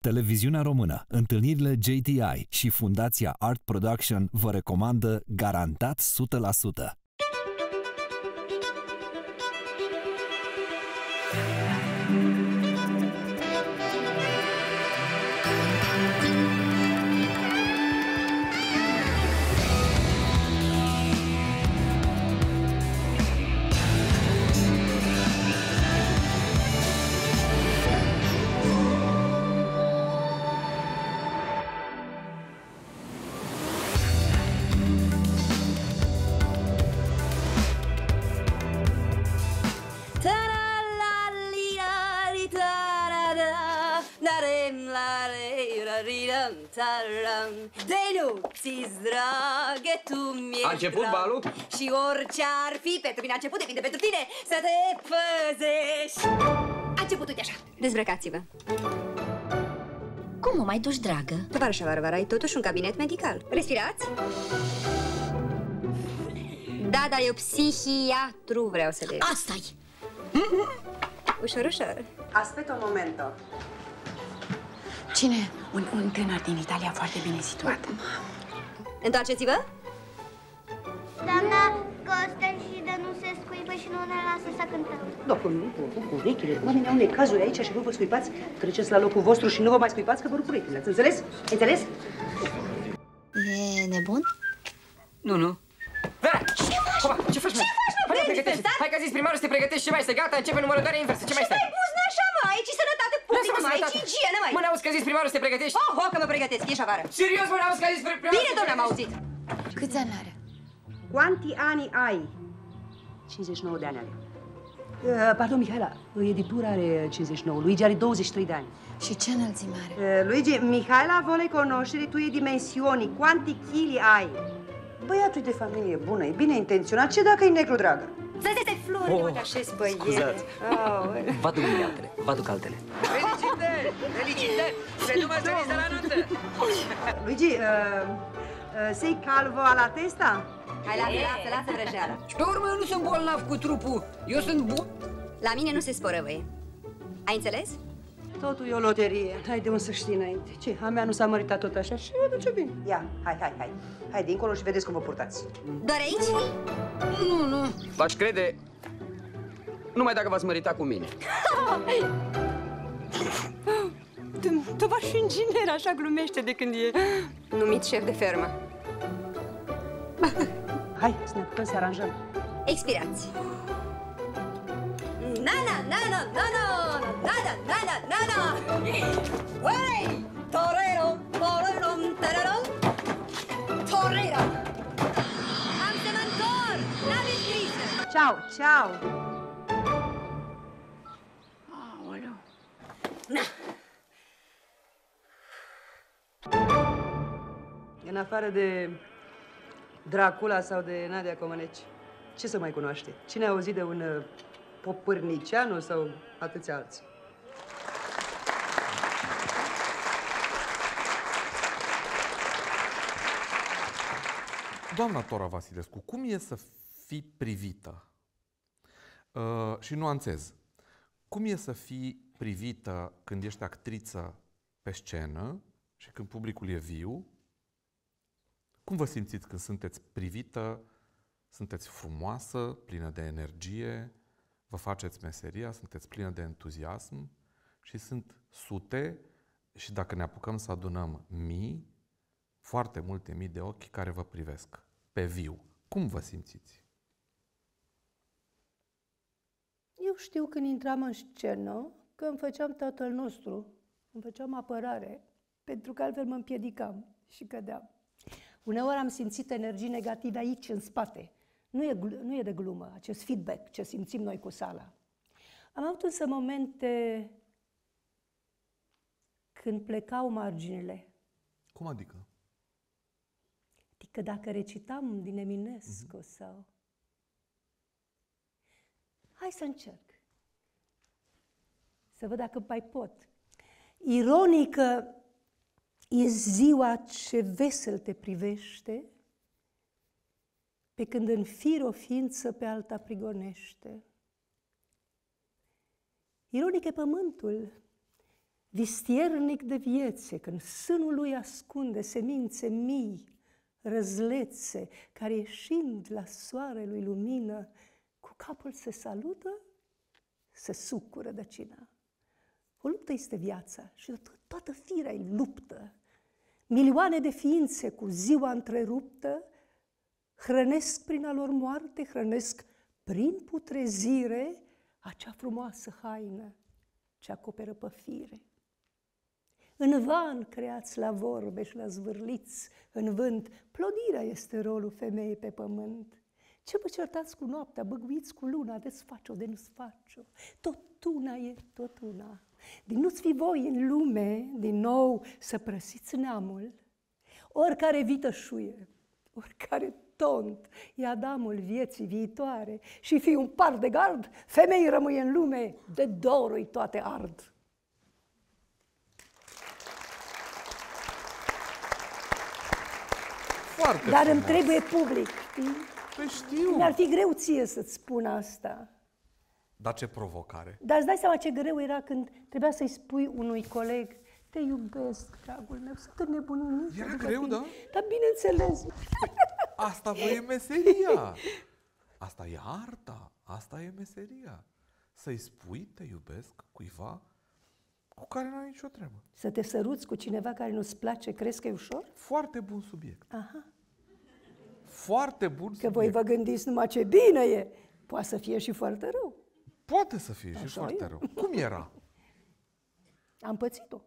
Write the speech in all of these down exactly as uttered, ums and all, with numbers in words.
Televiziunea Română, întâlnirile J T I și Fundația Art Production vă recomandă garantat o sută la sută. Dragă, tu mi-ești A început balul? Și orice ar fi, pentru mine a început, depinde pentru tine să te păzești. A început, uite așa, dezbrăcați-vă. Cum o mai duci, dragă? Tovarășa Varvara, ai totuși un cabinet medical. Respirați? Da, dar eu psihiatru vreau să le... Asta-i! Ușor, ușor. Aspetta un momento. Cine? Un, un tânăr din Italia foarte bine situat. Întoarceți-vă. Doamna Costă și de nu se scuipă și nu ne lasă să cântăm. Docu, nu, cu, cu urechile. Oamenii au unei cazuri aici și nu vă scuipați. Treceți la locul vostru și nu vă mai scuipați că vă rup urechile. Ați înțeles? Ai înțeles? E nebun? Nu, nu. Vera! Ce faci? Opa, ce faci, mă? Hai, pregătește. Hai că a zis primarul să te pregătești și mai este gata, începe numărătoarea inversă. Ce mai stai? Stai pus, n-așa, mă, aici e sănătate publică, mă, aici e igienă, măi. Mă, n-auzi că a zis primarul să te pregătești? Oh, oh, că mă pregătesc, ieși afară. Serios, mă, n-auzi că a zis primarul? Bine, domnule, am auzit. Câți ani are? Quanti ani ai? cincizeci și nouă de ani are. Uh, pardon, Mihaela, editura are cincizeci și nouă, Luigi are douăzeci și trei de ani. Și ce înălțime are? Uh, Luigi, Mihaela vuole conoscere tue dimensioni, quanti chili ai? Băiatul e de familie bună, e bine intenționat, ce dacă e negru, dragă? Stai, stai, Flori, oh, uite așa, băiete. Scuzați. Oh. Vă aduc mine altele, vă aduc altele. Felicitări, felicitări, se nu mă stăriți de la nuntă. Luigi, uh, uh, sei calvo alla testa? Hai, lasă, lasă, lasă vrăjeala. Și pe urmă eu nu sunt bolnav cu trupul, eu sunt bun. La mine nu se sporăvăie. Ai înțeles? Totul e o loterie, hai de unde să știi înainte. Ce, a mea nu s-a măritat tot așa și eu duce bine. Ia, hai, hai, hai, hai dincolo și vedeți cum vă purtați. Doar aici? Nu, nu. V-aș crede numai dacă v-ați mărita cu mine. Tovaș inginer așa glumește de când e numit șef de fermă. Hai, să ne apucăm să aranjăm. Expirați. Nana, nana, nana, nana, nana, nana. Uai! Torero, torero, torero, torero. Am să mă întorc, n-aveți grijă. Ciao, ciao. Aoleu. Na. În afară de Dracula sau de Nadia Comăneci, ce să mai cunoaște? Cine a auzit de un uh, Popârnicianu sau atâția alții? Doamna Tora Vasilescu, cum e să fii privită? Uh, și nuanțez. Cum e să fii privită când ești actriță pe scenă și când publicul e viu? Cum vă simțiți când sunteți privită, sunteți frumoasă, plină de energie, vă faceți meseria, sunteți plină de entuziasm și sunt sute și dacă ne apucăm să adunăm mii, foarte multe mii de ochi care vă privesc pe viu. Cum vă simțiți? Eu știu când intram în scenă că îmi făceam tatăl nostru, îmi făceam apărare, pentru că altfel mă împiedicam și cădeam. Uneori am simțit energii negative aici, în spate. Nu e, nu e de glumă acest feedback ce simțim noi cu sala. Am avut însă momente când plecau marginile. Cum adică? Adică dacă recitam din Eminescu uh-huh. sau... Hai să încerc. Să văd dacă mai pot. Ironică e ziua ce vesel te privește, pe când în fir o ființă pe alta prigonește. Ironic e pământul, vistiernic de viețe, când sânul lui ascunde semințe mii, răzlețe, care ieșind la soarelui lumină, cu capul se salută, se suc rădăcina. O luptă este viața și toată firea e luptă. Milioane de ființe cu ziua întreruptă hrănesc prin a lor moarte, hrănesc prin putrezire acea frumoasă haină ce acoperă pe fire. În van creați la vorbe și la zvârliți în vânt, plodirea este rolul femeii pe pământ. Ce vă certați cu noaptea, băguiți cu luna, desfaci-o de nu-ți faci-o, tot una e, tot una. Din nu-ți fi voi în lume, din nou, să prăsiți neamul, oricare vitășuie, oricare tont, e Adamul vieții viitoare și fii un par de gard, femei rămâie în lume, de dorul toate ard. Foarte Dar frumos. îmi trebuie public, știi? Păi știu. Mi-ar fi greu ție să-ți spun asta. Dar ce provocare. Dar îți dai seama ce greu era când trebuia să-i spui unui coleg: te iubesc, dragul meu, sunt înnebunit. Era greu, da? Dar bineînțeles. Asta vă e meseria. Asta e arta. Asta e meseria. Să-i spui te iubesc cuiva cu care n-ai nicio treabă. Să te săruți cu cineva care nu-ți place, crezi că e ușor? Foarte bun subiect. Aha. Foarte bun Că subiect. voi vă gândiți numai ce bine e. Poate să fie și foarte rău. Poate să fie și Așa foarte e. rău. Cum era? Am pățit-o.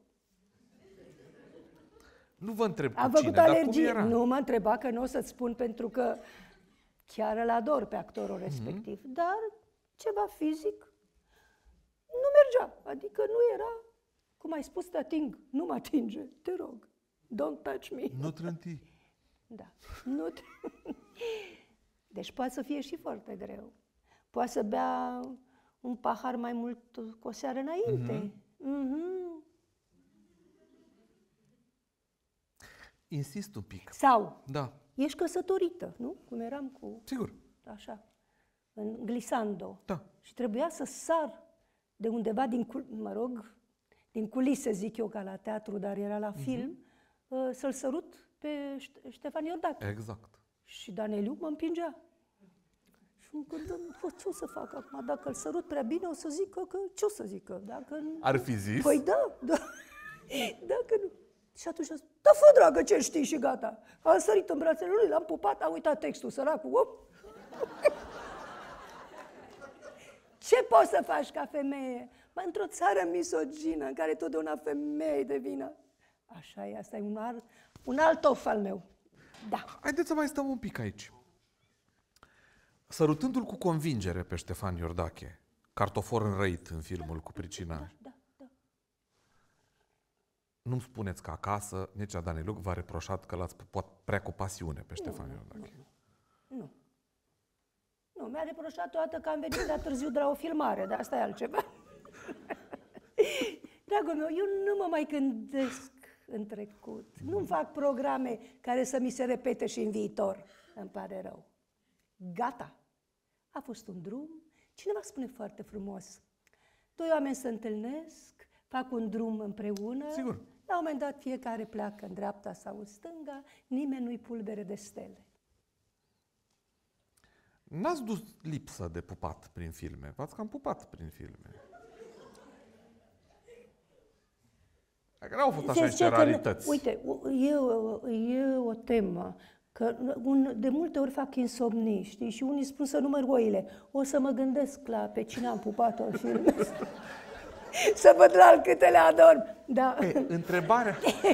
Nu vă întreb cu Am cine, făcut dar cum alergie. era? Nu mă întreba, că nu o să-ți spun, pentru că chiar îl ador pe actorul respectiv. Mm-hmm. Dar ceva fizic nu mergea. Adică nu era, cum ai spus, te ating. Nu mă atinge, te rog. Don't touch me. Nu trânti. Da. Nu te... Deci poate să fie și foarte greu. Poate să bea un pahar mai mult cu o seară înainte. Mm-hmm. Mm-hmm. Insist un pic. Sau Da. ești căsătorită, nu? Cum eram cu... Sigur. Așa, în glissando. Da. Și trebuia să sar de undeva din, cul... mă rog, din culise, zic eu, ca la teatru, dar era la film, mm-hmm. să-l sărut pe Ștefan Iordache. Exact. Și Daneliu mă împingea. Și îmi gândeam, ce o să fac acum? Dacă îl sărut prea bine, o să zică că... Ce o să zică? Dacă... Ar fi zis? Păi da, da. Dacă nu... Și atunci a zis, da, fă, dragă, ce știi, și gata. Am sărit în brațele lui, l-am pupat, a uitat textul, săracul. Op. Ce poți să faci ca femeie? Mă, într-o țară misogină, în care totdeauna femeie de vină. Așa e, asta e un, ar, un alt of al meu. Da. Haideți să mai stăm un pic aici. Sărutându-l cu convingere pe Ștefan Iordache, cartofor înrăit în filmul cu Pricina. Da, da. Nu-mi spuneți că acasă Necea Daneluc v-a reproșat că l-ați prea cu pasiune pe Ștefan Iordache. Nu, nu. Nu, mi-a reproșat toată că am venit prea târziu de la o filmare, dar asta e altceva. Dragul meu, eu nu mă mai gândesc în trecut. Nu-mi fac programe care să mi se repete și în viitor. Îmi pare rău. Gata. A fost un drum. Cineva spune foarte frumos. Doi oameni se întâlnesc, fac un drum împreună. Sigur. La un moment dat fiecare pleacă în dreapta sau în stânga, nimeni nu-i pulbere de stele. N-ați dus lipsă de pupat prin filme. V-ați cam pupat prin filme. Dacă n-au fost așa niște rarități. Uite, e o, e o temă. Că un, de multe ori fac insomnii, știi? Și unii spun să număr oile. O să mă gândesc la pe cine am pupat-o în film. Să văd la al câte le adorm. Da. E, întrebarea...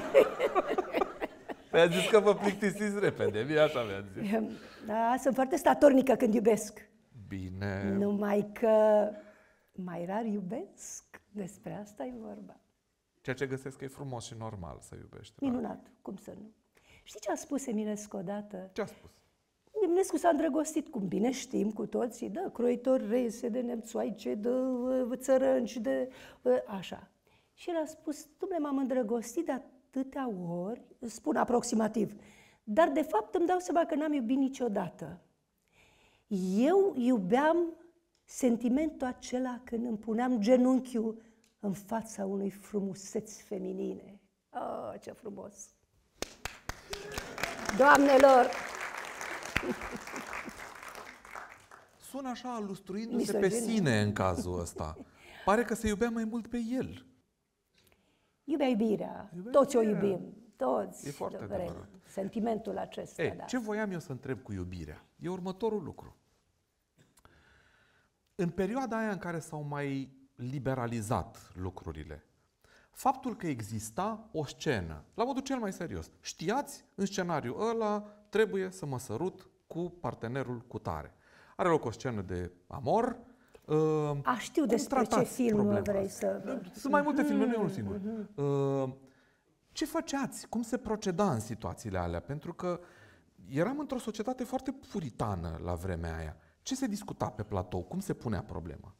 Mi-a zis că vă plictisiți repede, mie așa mi-a zis. Da, sunt foarte statornică când iubesc. Bine. Numai că mai rar iubesc. Despre asta e vorba. Ceea ce găsesc că e frumos și normal să iubești. Minunat, cum să nu. Știi ce a spus Eminescu odată? Ce a spus? Eminescu s-a îndrăgostit, cum bine știm cu toții, de croitori rese, de nemțoaice, de uh, țărănci, de uh, așa. Și el a spus, dumne, m-am îndrăgostit de atâtea ori, spun aproximativ, dar de fapt îmi dau seama că n-am iubit niciodată. Eu iubeam sentimentul acela când îmi puneam genunchiul în fața unui frumuseți feminine. Oh, ce frumos! Doamnelor! Sună așa lustruindu-se pe Misogină. sine în cazul ăsta. Pare că se iubea mai mult pe el. Iubea iubirea, Iubea toți o iubirea. iubim, toți E foarte vrem adevărat. sentimentul acesta. Ei, Da. ce voiam eu să întreb cu iubirea? E următorul lucru. În perioada aia în care s-au mai liberalizat lucrurile, faptul că exista o scenă, la modul cel mai serios, știați, în scenariul ăla trebuie să mă sărut cu partenerul cutare. Are loc o scenă de amor. Uh, A, știu cum despre ce tratați film problema vrei asta? să... Sunt mai multe filme, nu e unul singur. Uh, ce făceați? Cum se proceda în situațiile alea? Pentru că eram într-o societate foarte puritană la vremea aia. Ce se discuta pe platou? Cum se punea problema?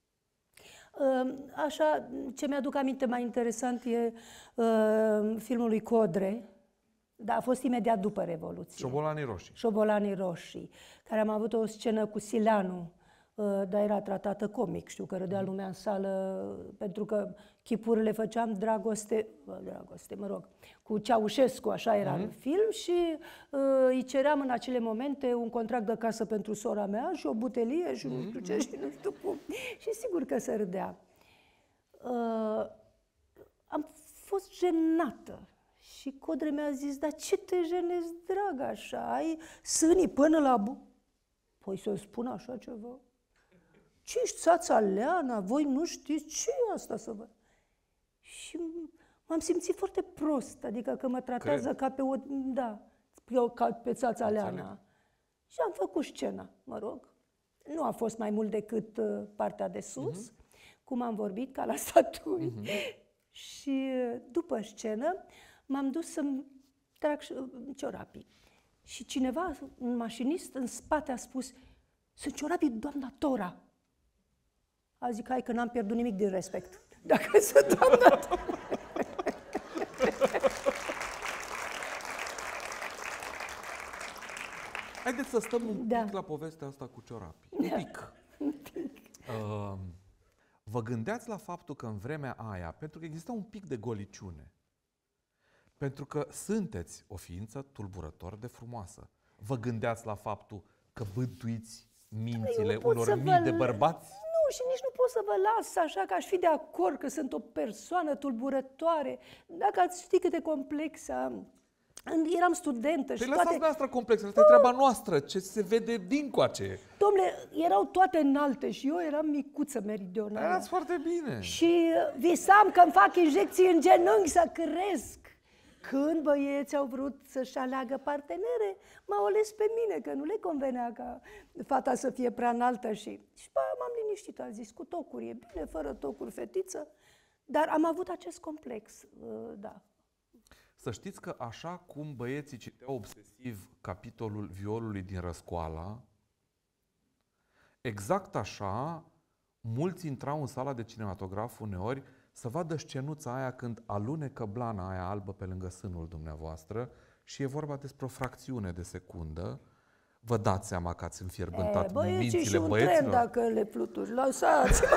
Așa, ce mi-aduc aminte mai interesant e uh, filmul lui Codre, dar a fost imediat după Revoluție. Șobolanii roșii. Șobolanii roșii, care am avut o scenă cu Silanu, uh, dar era tratată comic, știu că râdea lumea în sală, pentru că chipurile făceam dragoste, bă, dragoste, mă rog, cu Ceaușescu, așa era mm-hmm. în film, și uh, îi ceream în acele momente un contract de casă pentru sora mea și o butelie și mm-hmm. nu știu ce și nu știu cum. Și sigur că se râdea. Uh, am fost jenată. Și Codre mi-a zis, dar ce te jenezi, dragă, așa? Ai sânii până la bu... Păi să spun așa ceva? Ce ești țața Leana? Voi nu știți ce e asta să vă... Și m-am simțit foarte prost, adică că mă tratează Cred. ca pe o... Da, ca pe țața Leana. Și am făcut scena, mă rog. Nu a fost mai mult decât uh, partea de sus, uh-huh. cum am vorbit, ca la statui. Uh-huh. Și după scenă m-am dus să-mi trag ciorapii. Și cineva, un mașinist, în spate a spus, sunt ciorapii doamna Tora. A zic, hai că n-am pierdut nimic din respect. Dacă sunt doamna Tora. Haideți să stăm un Da. pic la povestea asta cu ciorapii. Un pic. Un pic. Uh, vă gândeați la faptul că în vremea aia, pentru că exista un pic de goliciune, pentru că sunteți o ființă tulburător de frumoasă, vă gândeați la faptul că bântuiți mințile Eu pot unor să mii vă- de bărbați? Nu, și nici nu pot să vă las așa, că aș fi de acord că sunt o persoană tulburătoare. Dacă ați ști cât de complex am. Eram studentă Păi și lăsați toate... noastră complex, asta e treaba noastră, ce se vede dincoace. Dom'le, erau toate înalte și eu eram micuță meridională. Erați foarte bine. Și visam că îmi fac injecții în genunchi să cresc. Când băieții au vrut să-și aleagă partenere, m-au ales pe mine, că nu le convenea ca fata să fie prea înaltă. Și, și bă, m-am liniștit, a zis, cu tocuri e bine, fără tocuri fetiță. Dar am avut acest complex, uh, da. Să știți că așa cum băieții citeau obsesiv capitolul violului din Răscoala, exact așa, mulți intrau în sala de cinematograf uneori să vadă scenuța aia când alunecă blana aia albă pe lângă sânul dumneavoastră și e vorba despre o fracțiune de secundă. Vă dați seama că ați înfierbântat E, băieții și mințile un băieților? tren dacă le fluturi. Lăsați-mă!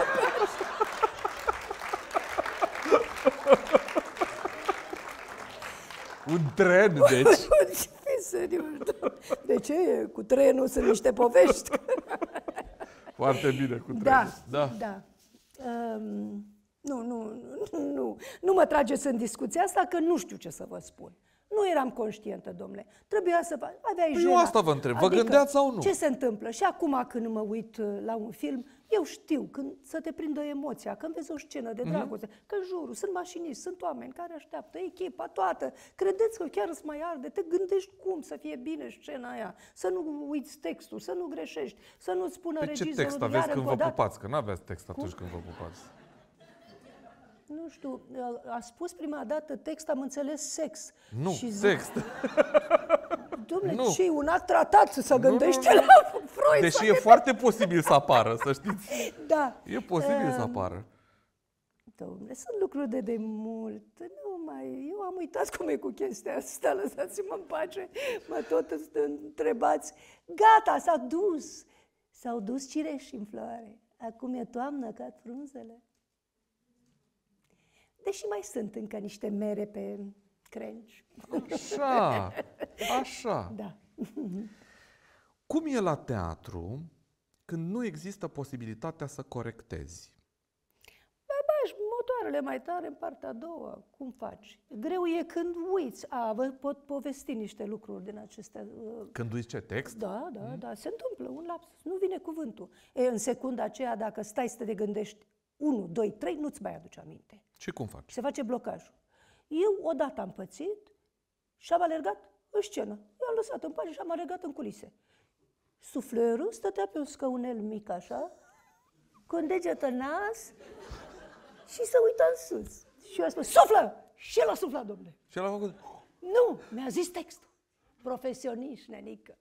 Un tren, deci! Fii serios, da. De ce? Cu trenul sunt niște povești. Foarte bine cu trenul. Da, da. da. Um, nu, nu, nu, nu. Nu mă trageți în discuția asta, că nu știu ce să vă spun. Nu eram conștientă, domnule. Trebuia să vă... Aveai Păi jena. eu asta vă întreb. Vă gândeați sau nu? Ce se întâmplă? Și acum când mă uit uh, la un film, eu știu când să te prindă emoția, când vezi o scenă de dragoste, mm-hmm. că în jurul sunt mașiniști, sunt oameni care așteaptă, echipa toată. Credeți că chiar îți mai arde? Te gândești cum să fie bine scena aia, să nu uiți textul, să nu greșești, să nu-ți spună Pe regizorul ce text iar aveți când încă vă o dată. pupați? Că n-aveți text atunci când vă pupați. Nu știu, a spus prima dată text, am înțeles sex. Nu, și zic, text. Dom'le, Nu. ce un act tratat să gândește nu, nu. la Freud. Deși să e foarte posibil să apară, să știți. Da. E posibil Um, să apară. Dom'le, sunt lucruri de demult. Nu mai... Eu am uitat cum e cu chestia asta, lăsați-mă în pace. Mă tot întrebați. Gata, s-a dus. S-au dus cireși în floare. Acum e toamnă, cad frunzele. Deși mai sunt încă niște mere pe crengi. Așa, așa. Da. Cum e la teatru când nu există posibilitatea să corectezi? Bași motoarele mai tare în partea a doua. Cum faci? Greu e când uiți. A, vă pot povesti niște lucruri din acestea. Când uiți ce text? Da, da, mm. da. Se întâmplă un lapsus. Nu vine cuvântul. E, în secunda aceea, dacă stai să te gândești unu, doi, trei, nu-ți mai aduce aminte. Și cum faci? Se face blocajul. Eu odată am pățit și am alergat în scenă. Eu am lăsat în pace și am alergat în culise. Suflerul stătea pe un scăunel mic așa, cu un deget în nas și se uita în sus. Și eu am spus, suflă! Și el a suflat, domnule. Și el a făcut... Nu, mi-a zis textul. Profesioniști, nenică.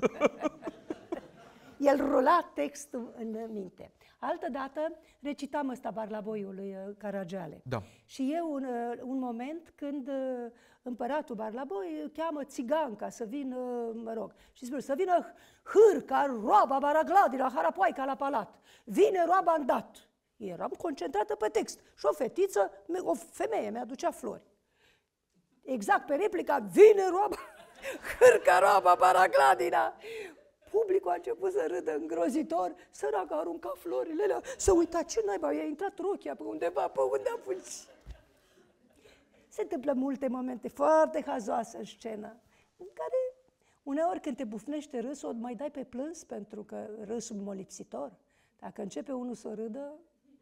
El rula textul în minte. Altădată recitam ăsta Barlaboiul lui Caragiale. Da. Și e un, un moment când împăratul Barlaboi cheamă țiganca să vină, mă rog, și spune să vină hârca, roaba, Baragladina, harapoaica la palat. Vine roaba îndat. Eram concentrată pe text. Și o fetiță, o femeie mi-aducea flori. Exact pe replica, vine roaba, hârca, roaba, Baragladina. Publicul a început să râdă îngrozitor, săraca arunca florile alea, să uita ce naiba, i-a intrat rochia pe undeva, pe unde a fugit. Se întâmplă multe momente foarte hazoase în scenă, în care uneori când te bufnește râsul, o mai dai pe plâns pentru că râsul molipsitor. Dacă începe unul să râdă,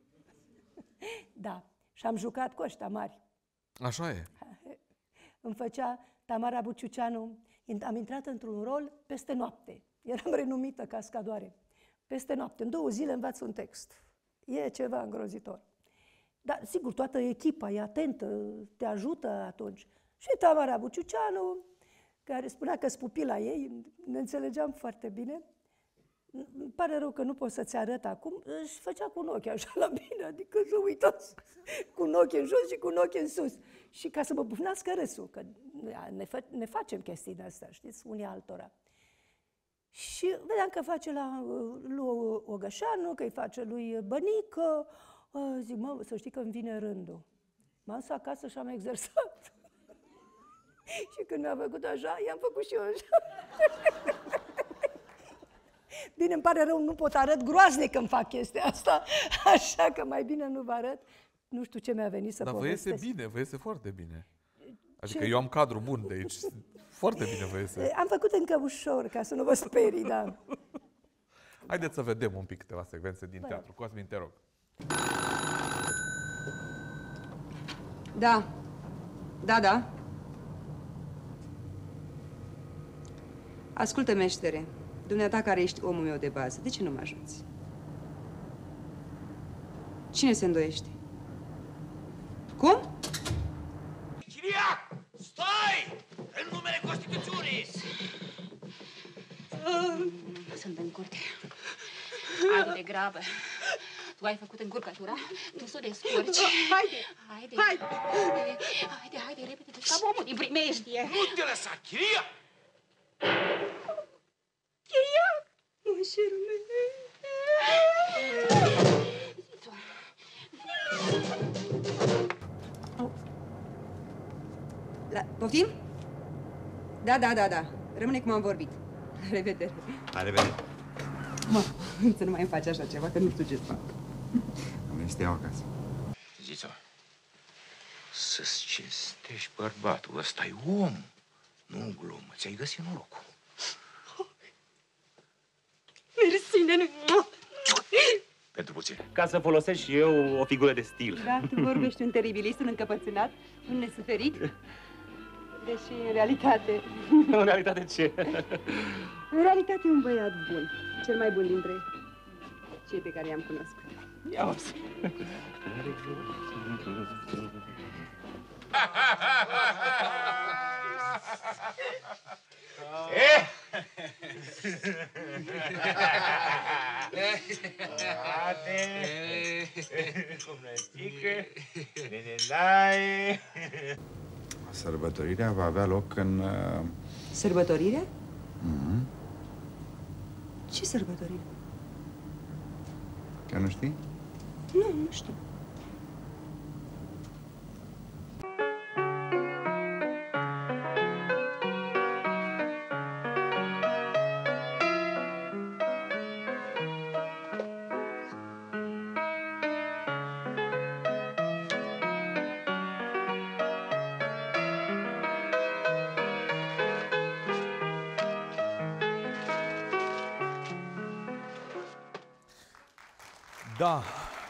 da, și am jucat cu ăștia mari. Așa e. Îmi făcea Tamara Buciuceanu, am intrat într-un rol peste noapte. Eram renumită cascadoare. Peste noapte, în două zile învaț un text. E ceva îngrozitor. Dar, sigur, toată echipa e atentă, te ajută atunci. Și Tamara Buciuceanu, care spunea că-s pupila ei, ne înțelegeam foarte bine. Îmi pare rău că nu pot să-ți arăt acum. Își făcea cu un ochi așa la mine, adică să uitați, cu un ochi în jos și cu un ochi în sus. Și ca să mă bufnească râsul, că ne, fa ne facem chestii de astea, știți, unii altora. Și vedeam că face la lui Ogășanu, că îi face lui Bănică. Zic, mă, să știi că îmi vine rândul. M-am dus acasă și am exersat. Și când mi-a făcut așa, i-am făcut și eu așa. Bine, îmi pare rău, nu pot arăt, groaznic când fac chestia asta, așa că mai bine nu vă arăt. Nu știu ce mi-a venit să Dar povestesc. vă iese bine, vă iese foarte bine. Adică Ce? eu am cadru bun de aici. Foarte bine vă iese. Am făcut încă ușor, ca să nu vă sperii, da. Haideți să vedem un pic câteva secvențe din Bă. teatru. Cosmin, te rog. Da. Da, da. Ascultă, meștere, dumneata care ești omul meu de bază, de ce nu mă ajuți? Cine se îndoiește? Cum? Chiriac! Stai! În numele Constituțiunii! Sunt în curte. Hai de grabă. Tu ai făcut încurcătura, tu să o descurci. Haide! Haide! Haide! Haide, haide, repede, ca omul din primejdie. Nu te lăsa, Chiriac! Chiriac! Moșerul meu! La, poftim? Da, da, da, da. Rămâne cum am vorbit. La revedere. La revedere. Mă, să nu mai îmi faci așa ceva, că nu știu ce fac. Am venit să te iau acasă. Zițo, să-ți cinstești bărbatul, ăsta e om, nu glumă. Ți-ai găsit norocul. Mersi, nene. Pentru puțin. Ca să folosesc și eu o figură de stil. Da, tu vorbești un teribilist, un încăpățânat, un nesuferit. Deși, în realitate... În realitate ce? În realitate e un băiat bun. Cel mai bun dintre cei pe care i-am cunoscut. Ia-o să... Eh! Sărbătorirea va avea loc în... Sărbătorire? Mm-hmm. Ce sărbătorire? Chiar nu știi? Nu, nu știu. Da.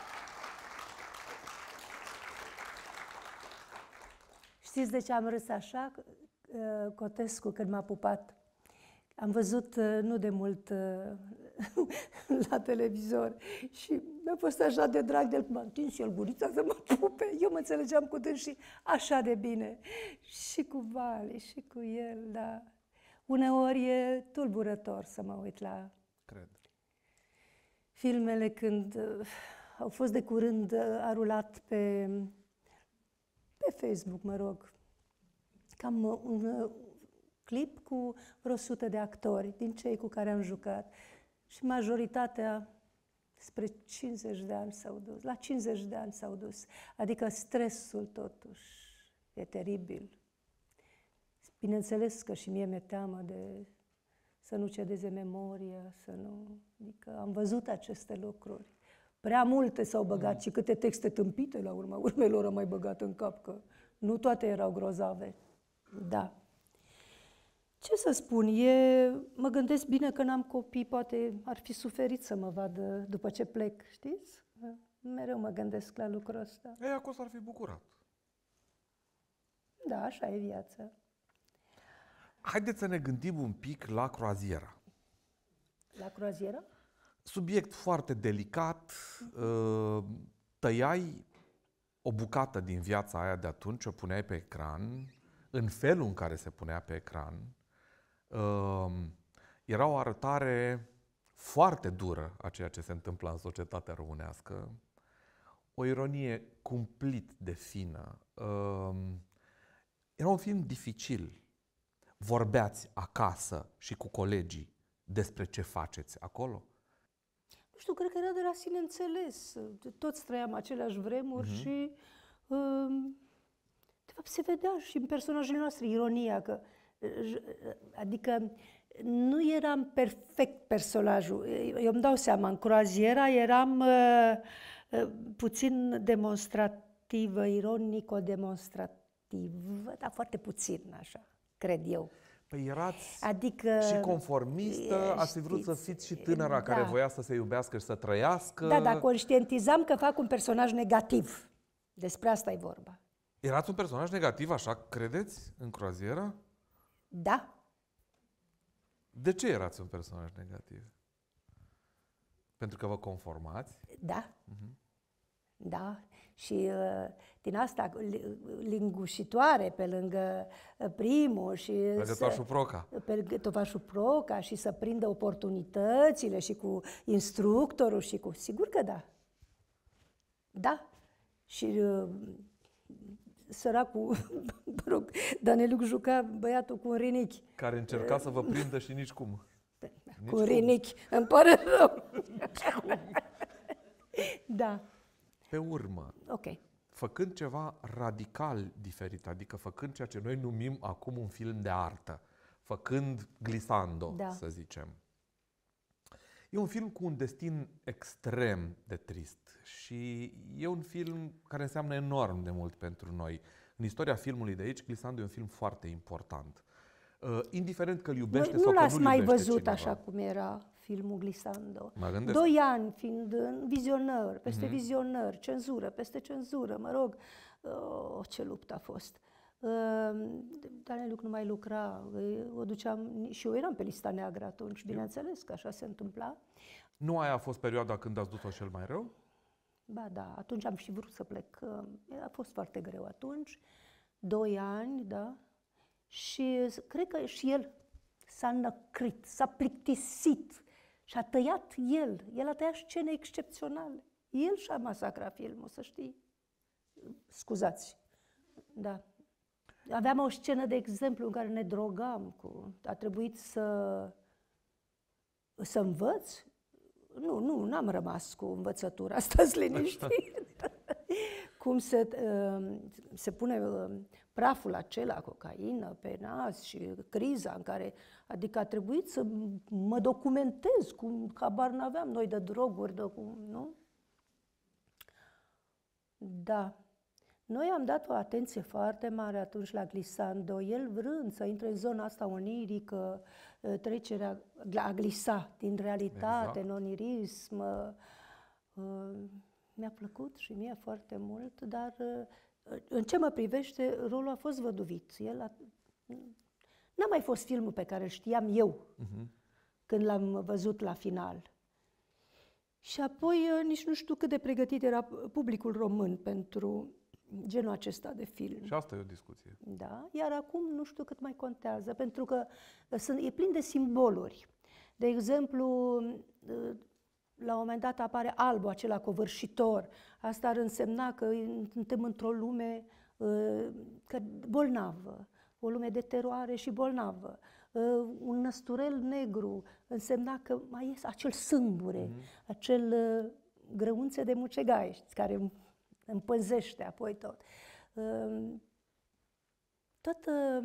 Știți de ce am râs așa, Cotescu, când m-a pupat? Am văzut nu de mult la televizor și mi-a fost așa de drag de el, m-a întins el gurița să mă pupe. Eu mă înțelegeam cu dânsii așa de bine. Și cu Vali, și cu el, da. Uneori e tulburător să mă uit la Cred. filmele când uh, au fost de curând, uh, a rulat pe, pe Facebook, mă rog, cam uh, un uh, clip cu vreo sută de actori din cei cu care am jucat și majoritatea spre cincizeci de ani s-au dus, la cincizeci de ani s-au dus, adică stresul totuși e teribil. Bineînțeles că și mie mi-e teamă de să nu cedeze memoria, să nu... Adică am văzut aceste lucruri. Prea multe s-au băgat mm. și câte texte tâmpite la urma urmelor am mai băgat în cap, că nu toate erau grozave. Da. Ce să spun, e... mă gândesc bine că n-am copii, poate ar fi suferit să mă vadă după ce plec, știți? Mereu mă gândesc la lucrul ăsta. Ei, acolo s-ar fi bucurat. Da, așa e viața. Haideți să ne gândim un pic la croaziera. La croazieră? Subiect foarte delicat. Tăiai o bucată din viața aia de atunci, o puneai pe ecran, în felul în care se punea pe ecran. Era o arătare foarte dură a ceea ce se întâmplă în societatea românească. O ironie cumplit de fină. Era un film dificil. Vorbeați acasă și cu colegii despre ce faceți acolo? Nu știu, cred că era de la sine înțeles. Toți trăiam aceleași vremuri uh-huh. și de fapt se vedea și în personajele noastre ironia, că adică nu eram perfect personajul. Eu îmi dau seama, în croaziera eram uh, puțin demonstrativă, ironico-demonstrativă, dar foarte puțin așa. Cred eu. Păi erați adică, și conformistă, ați fi vrut să fiți și tânăra da. care voia să se iubească și să trăiască. Da, dar conștientizam că fac un personaj negativ. Despre asta e vorba. Erați un personaj negativ, așa credeți, în croazieră? Da. De ce erați un personaj negativ? Pentru că vă conformați? Da. Uh-huh. Da. Și din asta lingușitoare pe lângă primul și... Pe lângă Tovașul Proca. Pe lângă Tovașul Proca și să prindă oportunitățile și cu instructorul și cu... Sigur că da. Da. Și săracul, mă rog, Daneluc juca băiatul cu un rinichi. Care încerca să vă prindă și nici cum. Nici cu un rinichi. Îmi pare rău. Da. Pe urmă, okay. făcând ceva radical diferit, adică făcând ceea ce noi numim acum un film de artă, făcând Glissando, da. să zicem. E un film cu un destin extrem de trist și e un film care înseamnă enorm de mult pentru noi. În istoria filmului de aici, Glissando e un film foarte important. Uh, indiferent că îl iubește nu, sau nu că nu-l iubește mai văzut cineva. așa cum era filmul Glissando. Mă gândesc. Doi ani fiind în vizionări, peste mm-hmm. vizionări, cenzură, peste cenzură, mă rog, oh, ce luptă a fost. Uh, Daneluc nu mai lucra, o duceam, și eu eram pe lista neagră atunci, bineînțeles că așa se întâmpla. Nu aia a fost perioada când ați dus-o cel mai rău? Ba da, atunci am și vrut să plec, a fost foarte greu atunci, doi ani, da, și cred că și el s-a năcrit, s-a plictisit și a tăiat el, el a tăiat scene excepționale, el și-a masacrat filmul, să știi, scuzați, da. Aveam o scenă, de exemplu, în care ne drogam, cu, a trebuit să, să învăț. Nu, nu, n-am rămas cu învățătura, stați liniștit. Cum se, se pune praful acela, cocaină, pe nas și criza în care, adică a trebuit să mă documentez, cum habar n-aveam noi de droguri, de cum, nu? Da. Noi am dat o atenție foarte mare atunci la Glissando, el vrând să intre în zona asta onirică, trecerea a glisa din realitate, exact. În onirism, Uh, mi-a plăcut și mie foarte mult, dar uh, în ce mă privește, rolul a fost văduvit. El a... N-a mai fost filmul pe care îl știam eu uh-huh. când l-am văzut la final. Și apoi uh, nici nu știu cât de pregătit era publicul român pentru genul acesta de film. Și asta e o discuție. Da, iar acum nu știu cât mai contează, pentru că sunt, e plin de simboluri. De exemplu, la un moment dat apare albul acela covârșitor. Asta ar însemna că suntem într-o lume că, bolnavă, o lume de teroare și bolnavă. Un năsturel negru însemna că mai este acel sâmbure, mm-hmm. acel grăunțe de mucegai care împânzește apoi tot. Tot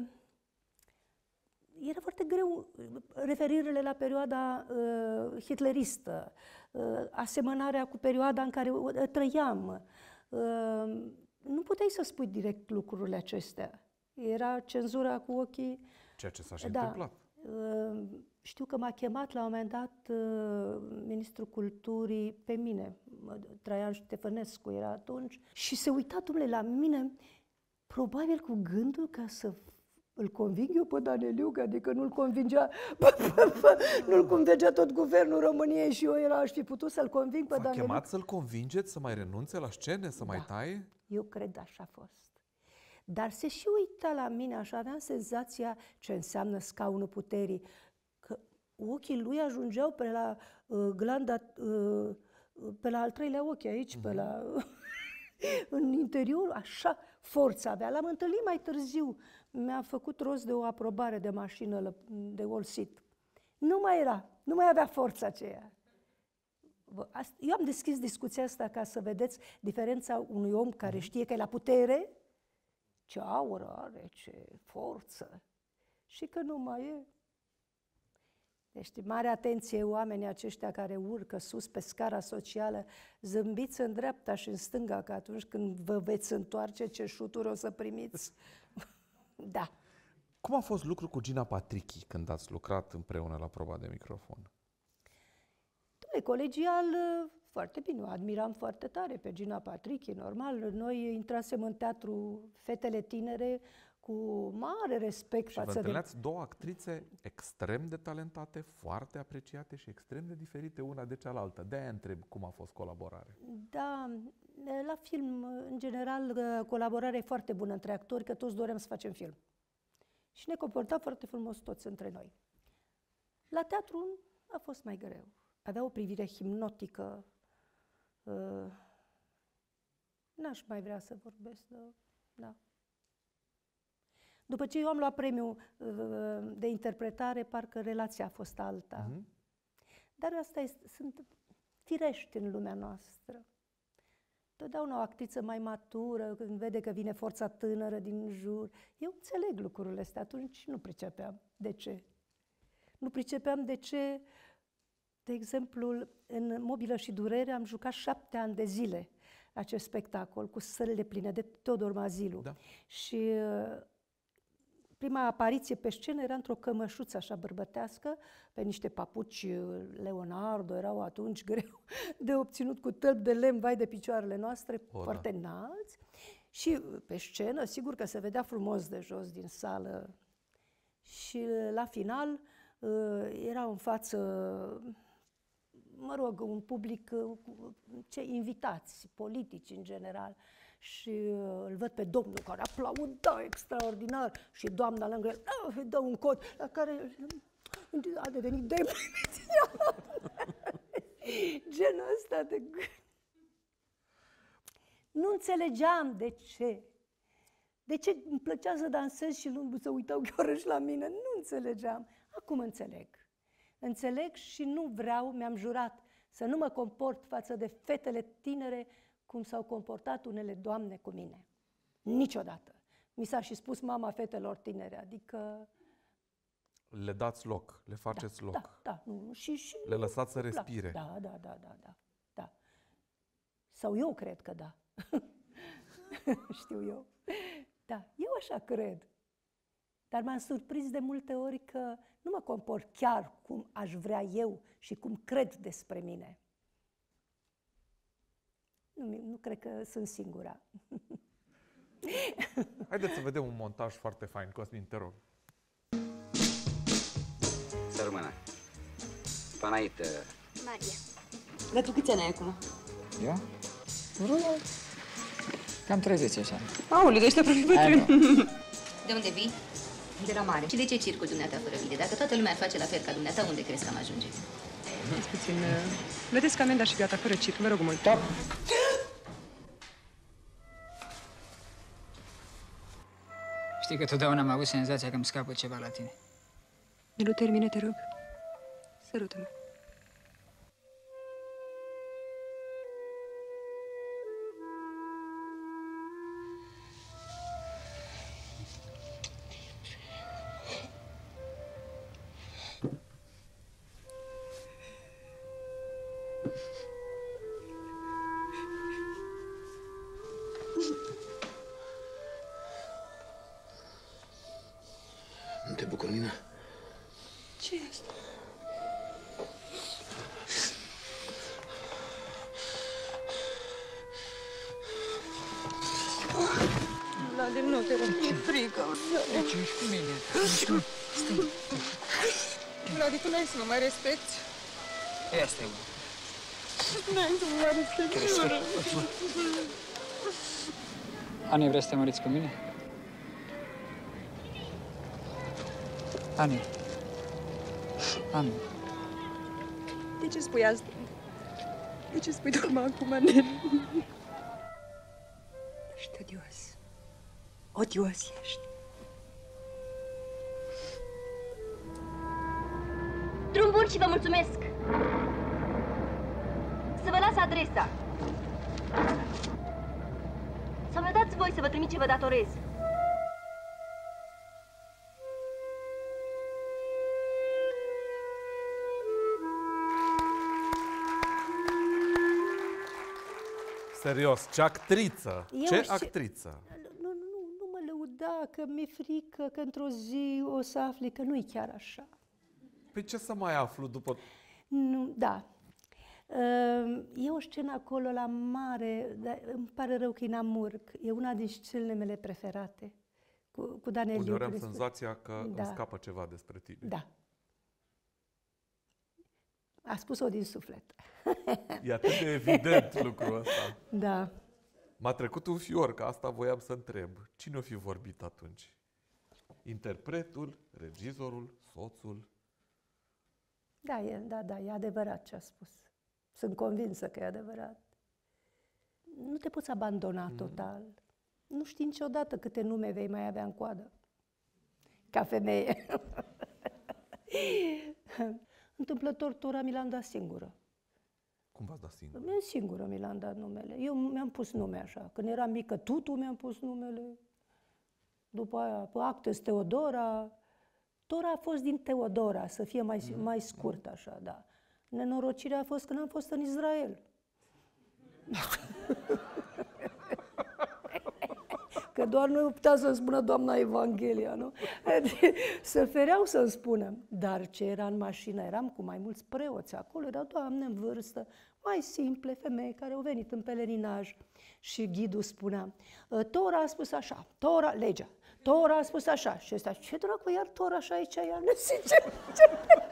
era foarte greu referirile la perioada uh, hitleristă, uh, asemănarea cu perioada în care uh, trăiam. Uh, nu puteai să spui direct lucrurile acestea. Era cenzura cu ochii. Ceea ce s-a și da. întâmplat. Uh, știu că m-a chemat la un moment dat uh, ministrul culturii pe mine, Traian Ștefănescu era atunci, și se uita, dom'le, la mine, probabil cu gândul ca să îl conving eu pe Daneliu, adică nu-l convingea, nu-l convingea tot guvernul României și eu era, aș fi putut să-l conving pe Daneliu. V-a chemat să-l convingeți să mai renunțe la scene, să da. mai taie? Eu cred așa a fost. Dar se și uita la mine, așa aveam senzația ce înseamnă scaunul puterii, că ochii lui ajungeau pe la uh, glanda, uh, pe la al treilea ochi aici, mm-hmm. pe la... în interior, așa forță avea. L-am întâlnit mai târziu, mi-a făcut rost de o aprobare de mașină de All-Seat. Nu mai era, nu mai avea forța aceea. Eu am deschis discuția asta ca să vedeți diferența unui om care știe că e la putere, ce aură are, ce forță, și că nu mai e. Deci, mare atenție oamenii aceștia care urcă sus pe scara socială, zâmbiți în dreapta și în stânga, că atunci când vă veți întoarce, ce șuturi o să primiți. Da. Cum a fost lucrul cu Gina Patrichi când ați lucrat împreună la proba de microfon? Dom'le, colegial, foarte bine, o admiram foarte tare pe Gina Patrichi, normal. Noi intrasem în teatru Fetele Tinere cu mare respect și față de... Și vă întâlneați două actrițe extrem de talentate, foarte apreciate și extrem de diferite una de cealaltă. De-aia întreb cum a fost colaborarea. Da, la film, în general, colaborarea e foarte bună între actori, că toți doream să facem film. Și ne comportam foarte frumos toți între noi. La teatru a fost mai greu. Avea o privire hipnotică. N-aș mai vrea să vorbesc, dar... Da. După ce eu am luat premiul de interpretare, parcă relația a fost alta. Mm-hmm. Dar asta este, sunt firești în lumea noastră. Totdeauna o actriță mai matură, când vede că vine forța tânără din jur. Eu înțeleg lucrurile astea, atunci nu pricepeam de ce. Nu pricepeam de ce, de exemplu, în Mobilă și Durere am jucat șapte ani de zile acest spectacol, cu sălile pline de Teodor Mazilu. Da. Și prima apariție pe scenă era într-o cămășuță așa bărbătească, pe niște papuci Leonardo, erau atunci greu de obținut, cu tălpi de lemn, vai de picioarele noastre, o, foarte da. înalți. Și pe scenă, sigur că se vedea frumos de jos din sală. Și la final erau în față, mă rog, un public, ce invitați, politici în general. Și uh, îl văd pe domnul care aplauda extraordinar și doamna lângă el uh, îi dă un cod la care a devenit demn. Genul ăsta de... Nu înțelegeam de ce. De ce îmi plăcea să dansez și lumea să uitau chiar la mine. Nu înțelegeam. Acum înțeleg. Înțeleg și nu vreau, mi-am jurat, să nu mă comport față de fetele tinere cum s-au comportat unele doamne cu mine. Niciodată. Mi s-a și spus mama fetelor tinere, adică... Le dați loc, le faceți da, loc. Da, da. Nu, și, și le lăsați să respire. Da, da, da, da, da, da. Sau eu cred că da. Știu eu. Da, eu așa cred. Dar m-am surprins de multe ori că nu mă comport chiar cum aș vrea eu și cum cred despre mine. Nu, nu cred că sunt singura. Haideți să vedem un montaj foarte fain. Cosmin, te rog. Să rămână. Panaita. Maria. Dar tu câți ani ai acum? Eu? Vreo... Cam treizeci așa. Aoleu, de ăștia aproape bătrân. De unde vii? De la mare. Și de ce circul dumneata fără bile? Dacă toată lumea ar face la fel ca dumneata, unde crezi că am ajunge? Stați puțin, plătesc amenda și gata, fără circ, vă rog mult. Top! Știi că totdeauna am avut senzația că îmi scapă ceva la tine. Nu termine, te rog. Sărută-mă. Nu te bucur, Nina? Ce e asta? Vlade, nu te rog, mi-e frică. Deci ești cu mine. Stai, stai. Vlade, tu n-ai să mă mai respecti. Ia stai, bă. N-ai să mă mai respecti, jură. Ani, vrei să te măriți cu mine? Ani. Ani. De ce spui asta? De ce spui tocmai acum, nene? Ești odios. Odios ești. Drum bun și vă mulțumesc! Să vă las adresa. Sau mi dați voi să vă trimit ce vă datorez. Serios, ce actriță! Eu Ce știu- actriță! Nu, nu, nu, nu mă lăuda, că mi-e frică că într-o zi o să afli că nu e chiar așa. Păi ce să mai aflu după... Nu, da. Uh, E o scenă acolo la mare, dar îmi pare rău că e Namurg. E una din scenele mele preferate. Cu, cu Daneliu. Uneori am despre- senzația că Da. îmi scapă ceva despre tine. Da. A spus-o din suflet. E atât de evident lucrul ăsta. Da. M-a trecut un fior, că asta voiam să întreb. Cine o fi vorbit atunci? Interpretul, regizorul, soțul? Da, e, da, da, e adevărat ce a spus. Sunt convinsă că e adevărat. Nu te poți abandona mm. total. Nu știi niciodată câte nume vei mai avea în coadă. Ca femeie. Întâmplător, Tora mi l-am dat singură. Cum v-ați dat singur? Eu singură mi l-am dat numele. Eu mi-am pus nume așa. Când eram mică, Tutu mi-am pus numele. După aia, pe Actes Teodora. Tora a fost din Teodora, să fie mai, mm. mai scurt așa, da. Nenorocirea a fost când am fost în Israel. Că doar nu putea să-mi spună doamna Evanghelia, nu? Se fereau să-mi spună. Dar ce era în mașină? Eram cu mai mulți preoți acolo, erau doamne în vârstă, mai simple femei care au venit în pelerinaj. Și ghidul spunea, Tora a spus așa, Tora, legea, Tora a spus așa. Și ăsta, ce dracu, iar Tora așa aici, iar nu știu ce.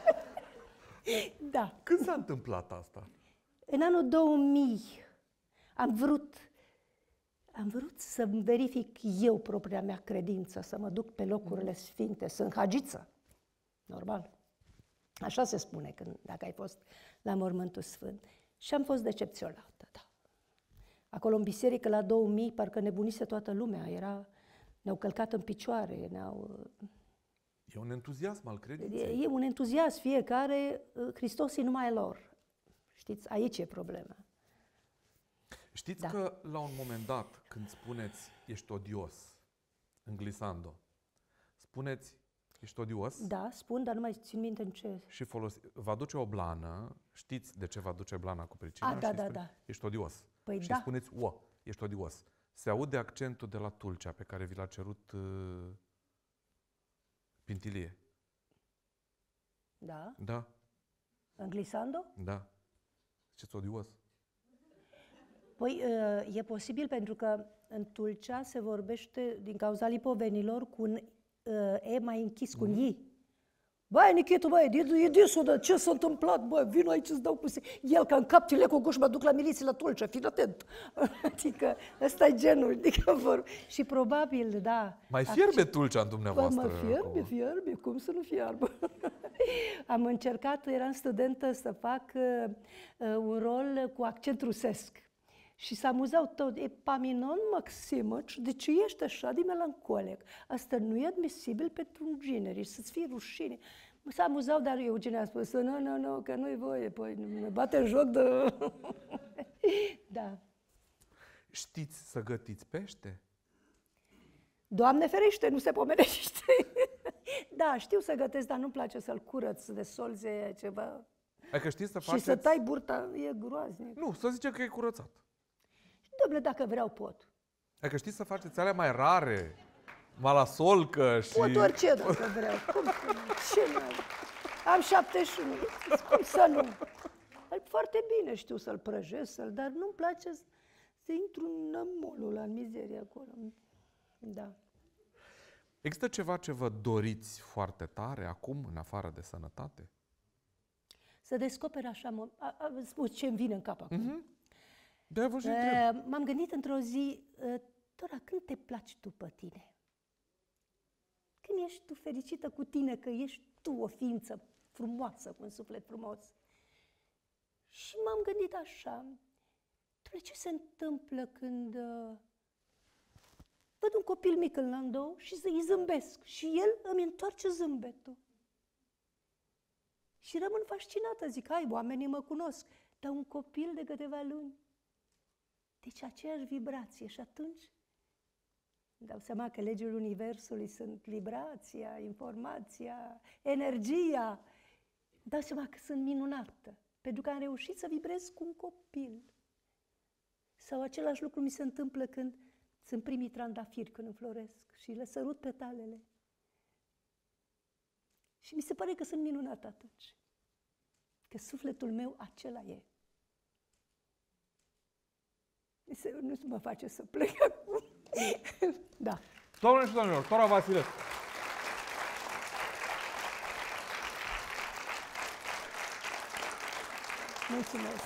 Da. Când s-a întâmplat asta? În anul două mii am vrut, am vrut să verific eu propria mea credință, să mă duc pe locurile sfinte. Sunt hagiță, normal. Așa se spune când, dacă ai fost la Mormântul Sfânt. Și am fost decepționată, da. Acolo în biserică, la două mii, parcă nebunise toată lumea. Era, ne-au călcat în picioare, ne-au... E un entuziasm al credinței. E un entuziasm fiecare, Hristos e numai lor. Știți, aici e problema. Știți Da. că la un moment dat, când spuneți ești odios, în glissando, spuneți ești odios Da, spun, dar nu mai țin minte în ce... și folosi, va duce o blană, știți de ce va duce blana cu pricina? A, da, și da, spune, da. Ești odios. Păi și da. spuneți, o, ești odios. Se aude accentul de la Tulcea pe care vi l-a cerut uh, Pintilie. Da? Da, În glissando? da. Ziceți odios. Păi, e posibil pentru că în Tulcea se vorbește, din cauza lipovenilor, cu un E mai închis, cu un I. Băi, Nichitu, băi, e, e disul, de ce s-a întâmplat, băi, vin aici să-ți dau cu el, că în cap tile cu guș, mă duc la miliție la Tulcea, fii atent. Adică, ăsta e genul, adică vor. Și probabil, da. Mai fierbe Tulcea în dumneavoastră. Bă, mă fierbe, acum. fierbe, cum să nu fiarbă? Am încercat, eram studentă, să fac uh, un rol cu accent rusesc. Și s-a amuzat tot. Epaminon Maximoci, de ce ești așa de melancolic? Asta nu e admisibil pentru un genere, să-ți fie rușine. S-a amuzat, dar Eugenia a spus, nu, nu, nu, că nu-i voie, păi ne bate în joc de... Da. Știți să gătiți pește? Doamne ferește, nu se pomenește. Da, știu să gătesc, dar nu-mi place să-l curăț de solze, ceva. Adică știți să și faceți... să tai burta, e groaznic. Nu, să zice că e curățat. Dom'le, dacă vreau, pot. Adică știți să faceți alea mai rare, malasolcă și... Pot orice dacă vreau. Cum să nu? Ce n-am? Am șaptezeci și unu. Cum să nu? Foarte bine știu să-l prăjesc, să-l, dar nu-mi place să, să intru în nămolul la mizerie acolo. Da. Există ceva ce vă doriți foarte tare acum, în afară de sănătate? Să descoper așa, vă spun ce-mi vine în cap acum. Mm-hmm. De vă și uh, M-am gândit într-o zi, uh, Tora, când te placi tu pe tine? Când ești tu fericită cu tine, că ești tu o ființă frumoasă, cu un suflet frumos. Și m-am gândit așa, Tora, ce se întâmplă când uh, văd un copil mic în landou și îi zâmbesc și el îmi întoarce zâmbetul. Și rămân fascinată, zic, hai, oamenii mă cunosc, dar un copil de câteva luni. Deci aceeași vibrație și atunci îmi dau seama că legile Universului sunt vibrația, informația, energia. Îmi dau seama că sunt minunată, pentru că am reușit să vibrez cu un copil. Sau același lucru mi se întâmplă când sunt primii trandafiri, când înfloresc și le sărut petalele. Și mi se pare că sunt minunată atunci, că sufletul meu acela e. Nu mă face să plec acum. Da. Doamne și domnilor, Tora Vasilescu. Mulțumesc.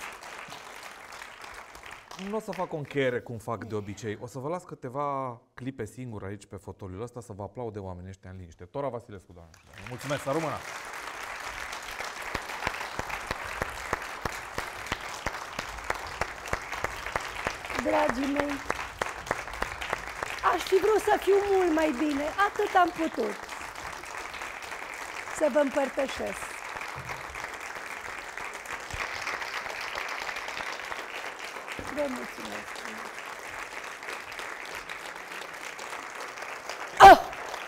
Nu o să fac o încheiere cum fac de obicei. O să vă las câteva clipe singure aici pe fotoliul ăsta să vă aplaude oamenii ăștia în liniște. Tora Vasilescu, doamne. Mulțumesc, să rămână! Dragii mei, aș fi vrut să fiu mult mai bine, atât am putut să vă împărtășesc. Vă mulțumesc. Oh!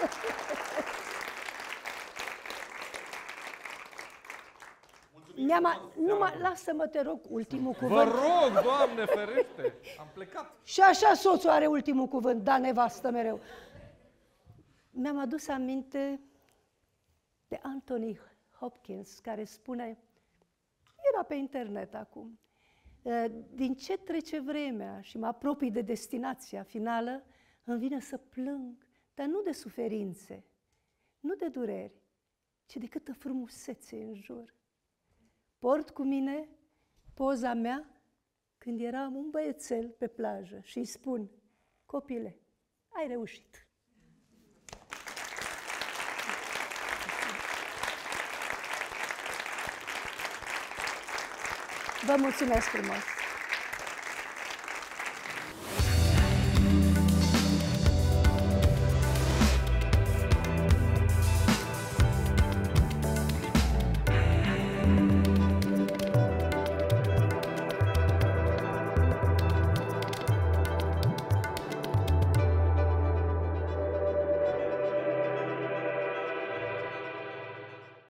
Neama, numai, lasă-mă, te rog, ultimul cuvânt. Vă rog, Doamne ferește, am plecat. Și așa soțul are ultimul cuvânt, da, nevastă mereu. Mi-am adus aminte de Anthony Hopkins, care spune, era pe internet acum, din ce trece vremea și mă apropii de destinația finală, îmi vine să plâng, dar nu de suferințe, nu de dureri, ci de câtă frumusețe în jur. Port cu mine poza mea când eram un băiețel pe plajă și îi spun, copile, ai reușit. Vă mulțumesc frumos!